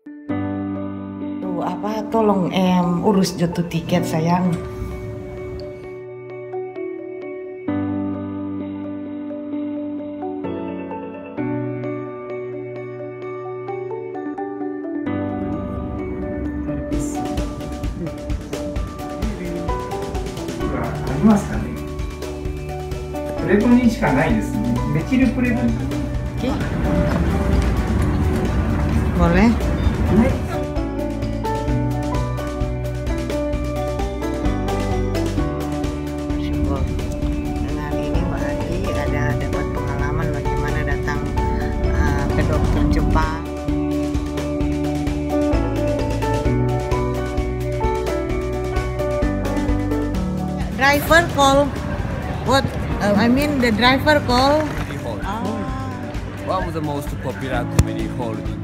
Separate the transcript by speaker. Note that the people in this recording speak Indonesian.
Speaker 1: Tuh, apa tolong urus jatuh tiket sayang.
Speaker 2: りますかね。プレートにしかないですね。できるプレートに。
Speaker 1: Boleh? Syukur. Dengan ini Mbak Adi ada dapat pengalaman bagaimana datang ke dokter Jepang. Driver call. What? I mean the driver call.
Speaker 3: Comedy hall. One of the most popular comedy hall in